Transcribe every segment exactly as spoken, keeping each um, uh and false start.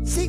Sí.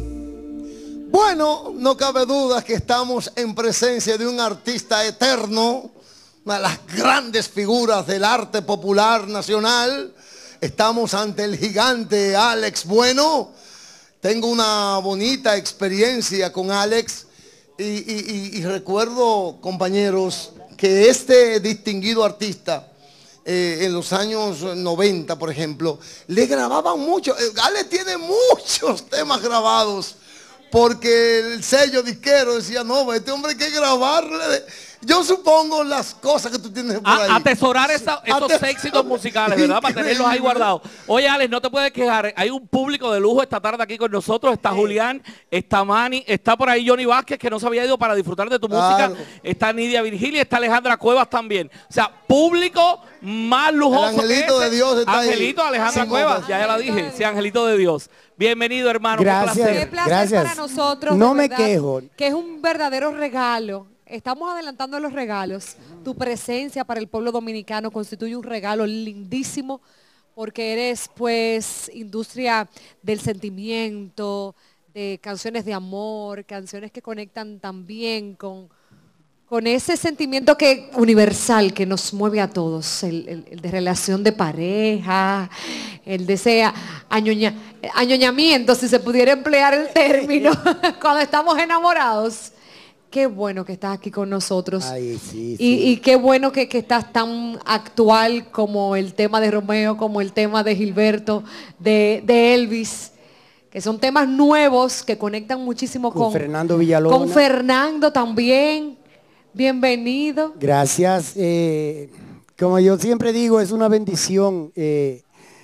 Bueno, no cabe duda que estamos en presencia de un artista eterno, una de las grandes figuras del arte popular nacional. Estamos ante el gigante Alex Bueno. Tengo una bonita experiencia con Alex y, y, y, y recuerdo, compañeros, que este distinguido artista eh, en los años noventa, por ejemplo, le grababan mucho. Alex tiene muchos temas grabados porque el sello disquero decía, no, este hombre hay que grabarle. Yo supongo las cosas que tú tienes por ahí. A, atesorar esa, esos Ate éxitos musicales, ¿verdad? Para tenerlos ahí guardados. Oye, Alex, no te puedes quejar. Hay un público de lujo esta tarde aquí con nosotros. Está Julián, está Manny, está por ahí Johnny Vázquez, que no se había ido para disfrutar de tu Claro. música. Está Nidia Virgilia, está Alejandra Cuevas también. O sea, público más lujoso. El angelito que ese. de Dios está ahí. Angelito, Alejandra Sí, Cuevas, no, ya, ya la dije. Sí, Angelito de Dios. Bienvenido, hermano. Gracias. Qué placer. Qué placer Gracias. para nosotros. No de me verdad, quejo. Que es un verdadero regalo. Estamos adelantando los regalos. Tu presencia para el pueblo dominicano constituye un regalo lindísimo porque eres pues industria del sentimiento, de canciones de amor, canciones que conectan también con, con ese sentimiento que universal que nos mueve a todos, el, el- el de relación de pareja, el de ese añoña- añoñamiento, si se pudiera emplear el término, cuando estamos enamorados. Qué bueno que estás aquí con nosotros. Ay, sí, Y, sí. y qué bueno que, que estás tan actual como el tema de Romeo, como el tema de Gilberto, de, de Elvis, que son temas nuevos que conectan muchísimo Con con, Fernando Villalona. con Fernando también. Bienvenido. Gracias. eh, como yo siempre digo, es una bendición. eh,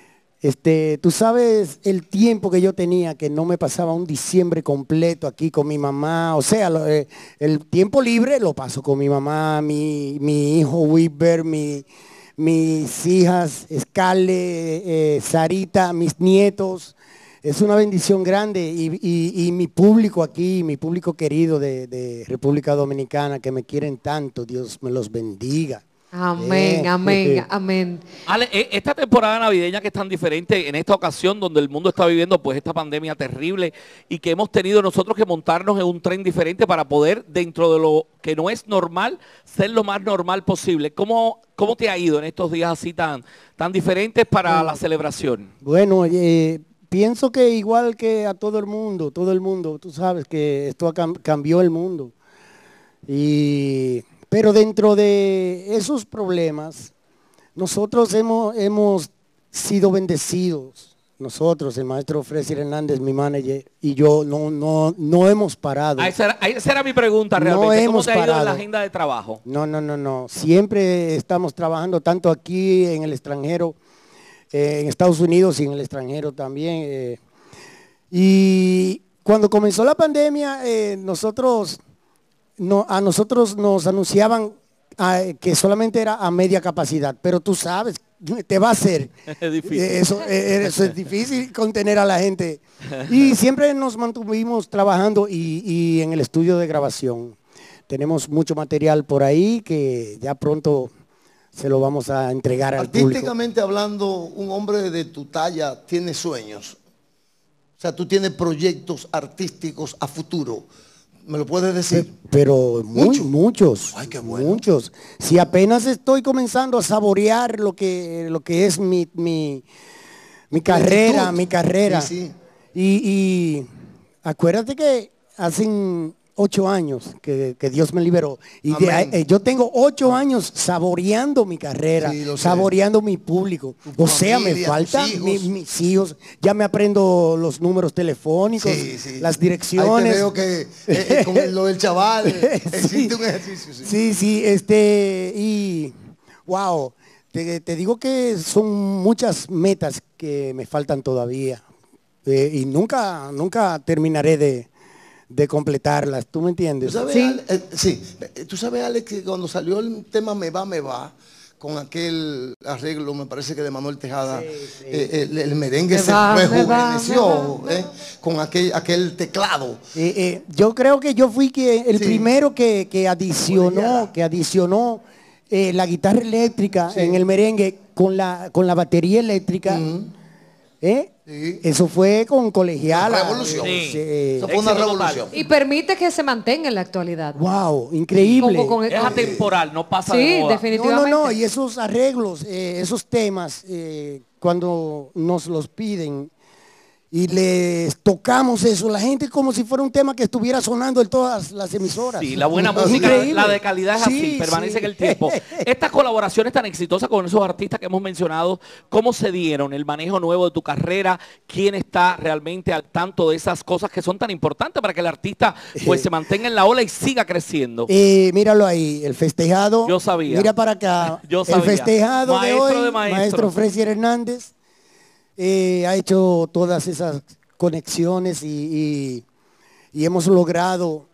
este, tú sabes el tiempo que yo tenía, que no me pasaba un diciembre completo aquí con mi mamá. O sea, lo- eh, el tiempo libre lo paso con mi mamá, mi, mi hijo Weber, mi, mis hijas Scarlett, eh, Sarita, mis nietos. Es una bendición grande y, y- y mi público aquí, mi público querido de, de República Dominicana, que me quieren tanto, Dios me los bendiga. Amén, Eh, amén, eh, amén. Ale, e- esta temporada navideña que es tan diferente en esta ocasión donde el mundo está viviendo pues esta pandemia terrible y que hemos tenido nosotros que montarnos en un tren diferente para poder, dentro de lo que no es normal, ser lo más normal posible. ¿Cómo, cómo te ha ido en estos días así tan, tan diferentes para la celebración? Bueno, eh, pienso que igual que a todo el mundo, todo el mundo, tú sabes que esto ha cam- cambió el mundo. Y, pero dentro de esos problemas, nosotros hemos, hemos sido bendecidos. Nosotros, el maestro Fresir Hernández, mi manager, y yo no, no, no hemos parado. Ah, esa, era, ah, esa era mi pregunta No realmente. ¿Cómo hemos te ha ido en la parado. agenda de trabajo? No, no, no, no. Siempre estamos trabajando tanto aquí en el extranjero, eh, en Estados Unidos y en el extranjero también. eh. Y cuando comenzó la pandemia, eh, nosotros, no, a nosotros nos anunciaban ah, que solamente era a media capacidad, pero tú sabes, te va a hacer. Es difícil. Eh, Eso, eh, eso es difícil contener a la gente. Y siempre nos mantuvimos trabajando y, y en el estudio de grabación. Tenemos mucho material por ahí que ya pronto se lo vamos a entregar al público. Artísticamente hablando, un hombre de tu talla tiene sueños. O sea, tú tienes proyectos artísticos a futuro. ¿Me lo puedes decir? Pero mu- Mucho. muchos, Ay, qué bueno. muchos. Si apenas estoy comenzando a saborear lo que, lo que es mi, mi, mi carrera, Plenitud. mi carrera. Sí, sí. Y, y acuérdate que hace ocho años que, que Dios me liberó. Y de ahí- Amén. eh, yo tengo ocho años saboreando mi carrera, Sí, lo sé. saboreando mi público. Tu O sea, me familia, falta tus hijos. mi- mis hijos. Ya me aprendo los números telefónicos, Sí, sí. las Ahí te direcciones. veo que eh, eh, con lo del chaval existe Sí. un ejercicio. Sí. Sí, sí, este, y wow, te, te digo que son muchas metas que me faltan todavía eh, y nunca, nunca terminaré de, de completarlas, ¿tú me ¿Tú entiendes? sabes, Sí. Ale- eh, sí. Eh, tú sabes, Alex, que cuando salió el tema Me Va, Me Va, con aquel arreglo, me parece que de Manuel Tejada, Sí, sí. eh, el, el merengue Me se va, me rejuveneció va, me va, me eh, con aquel, aquel teclado. Eh, eh, yo creo que yo fui que el Sí. primero que, que adicionó, Colegiala. que adicionó eh, la guitarra eléctrica Sí. en el merengue con la, con la batería eléctrica. Ujú. ¿eh? Sí. Eso fue con colegiala. Una revolución. eh, Sí. eh, Eso fue una Éxito total. revolución. Y permite que se mantenga en la actualidad. wow, increíble. Como con- Es atemporal, no pasa Sí, de moda. No, definitivamente. no, no, y esos arreglos, eh, esos temas, eh, cuando nos los piden y les tocamos eso, la gente como si fuera un tema que estuviera sonando en todas las emisoras. Sí, la buena Es música, increíble. la de calidad es así, Sí, permanece sí. en el tiempo. Estas colaboraciones tan exitosas con esos artistas que hemos mencionado, ¿cómo se dieron? El manejo nuevo de tu carrera, ¿quién está realmente al tanto de esas cosas que son tan importantes para que el artista pues se mantenga en la ola y siga creciendo? Eh, míralo ahí, el festejado. Yo sabía. Mira para acá. Yo El sabía. festejado Maestro de hoy, de maestro. maestro Fresier Hernández, eh, ha hecho todas esas conexiones y, y- y hemos logrado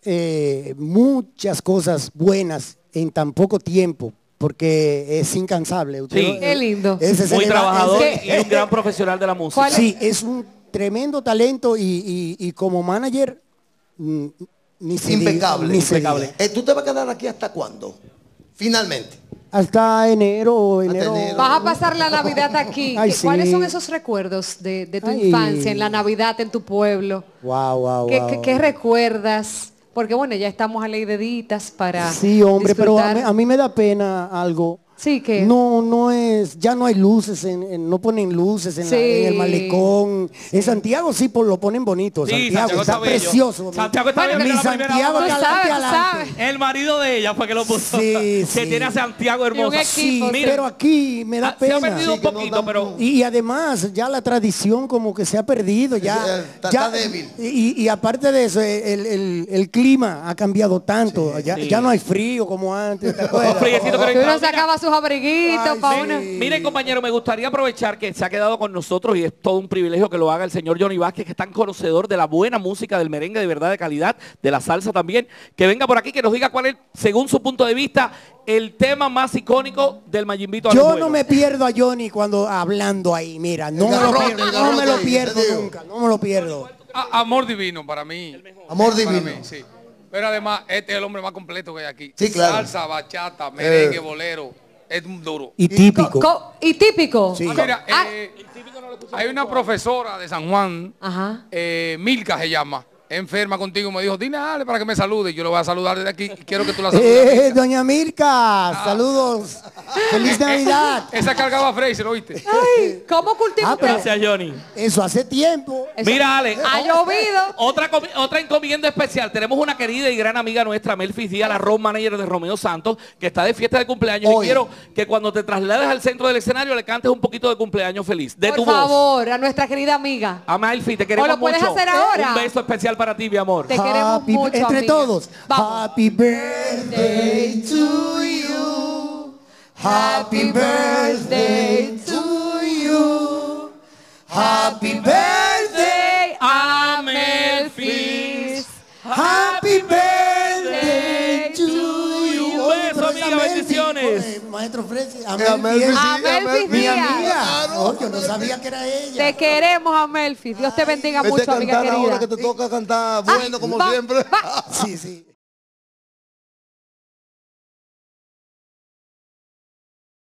eh, muchas cosas buenas en tan poco tiempo, porque es incansable. Usted Sí. no- Qué lindo. ese se Muy le va- trabajador ese- y un gran profesional de la música. ¿Cuál es? Sí, es un tremendo talento y, y- y como manager mm, ni se diga, Impecable. ni se impecable. diga. Eh, ¿Tú te vas a quedar aquí hasta cuándo? Finalmente. Hasta enero o enero. enero. Vas a pasar la Navidad aquí. Ay, ¿Cuáles sí. son esos recuerdos de, de tu Ay. infancia, en la Navidad, en tu pueblo? Wow, wow, ¿Qué, wow. qué- qué recuerdas? Porque bueno, ya estamos a ley de ditas para Sí, hombre, pero a disfrutar. mí, a mí me da pena algo. Sí, que No, no es, ya no hay luces, en, en- no ponen luces en, la- Sí. en el malecón. En Santiago sí pues, lo ponen bonito. Sí, Santiago, Santiago está está bello. precioso. Santiago está Bueno, bello, mi que la primera Santiago hora- Tú está sabes, adelante, tú adelante. sabes. El marido de ella fue que lo puso. Sí, que sí. tiene a Santiago hermoso. Y un equipo, Sí, Mira, pero aquí me da ah, se ha pena. perdido un Sí, que no poquito, dan- pero Y, y además ya la tradición como que se ha perdido, ya, Sí, está- ya- está débil. Y, y aparte de eso, el, el- el clima ha cambiado tanto, ya, Sí. ya no hay frío como antes, ¿te acuerdas? Un friecito que no que uno Mira. sacaba sus abriguitos Ay, para sí. uno. Miren, compañero, me gustaría aprovechar que se ha quedado con nosotros y es todo un privilegio que lo haga el señor Johnny Vázquez, que es tan conocedor de la buena música, del merengue de verdad de calidad, de la salsa también, que venga por aquí, que nos diga cuál es, según su punto de vista, el tema más icónico del Mayimbito. Yo no me pierdo a Johnny cuando hablando ahí, mira, no, El me lo, garrote, pierdo, el no me garrote lo ahí, pierdo te digo. nunca, no me lo pierdo. A- amor divino para mí. Amor Para divino. mí, sí. Pero además, este es el hombre más completo que hay aquí. Sí, claro. Salsa, bachata, merengue, Eh. bolero. Es un duro. Y típico. Co- y típico. Sí. Ah, mira, Ah. eh, hay una profesora de San Juan, Ajá. eh, Milka se llama, enferma contigo, me dijo, dime a Ale para que me salude. Yo lo voy a saludar desde aquí y quiero que tú la saludes. Eh, Milka. doña Mirka, saludos. Feliz Navidad. Esa cargaba Fraser, ¿oíste? Ay, ¿cómo cultiva Ah, usted? pero- Gracias, Johnny. Eso hace tiempo. Eso- Mira, Ale, Ha llovido. Otra, comi- otra encomienda especial. Tenemos una querida y gran amiga nuestra, Melfis Díaz, la road manager de Romeo Santos, que está de fiesta de cumpleaños. Hoy. Y quiero que cuando te traslades al centro del escenario le cantes un poquito de cumpleaños feliz. De Por tu voz. favor, a nuestra querida amiga. A Melfi, te queremos ¿O lo puedes mucho. hacer ahora? Un beso especial para ti, mi amor. Te queremos Happy- mucho, entre amiga. todos. Vamos. Happy birthday to you. Happy birthday to you. Happy birthday. a Melfis. Happy birthday to you. Un beso, Pero amiga, esa Melfi, bendiciones. eh, Maestro Fresi, a A Melfi es Melfi, A sí, Melfi mi Díaz. amiga. Oh, yo no sabía que era ella. Te queremos, Amelfi. Dios te bendiga Vete mucho, a amiga cantar ahora querida. que te toca cantar bueno como va, siempre. va. Sí, sí.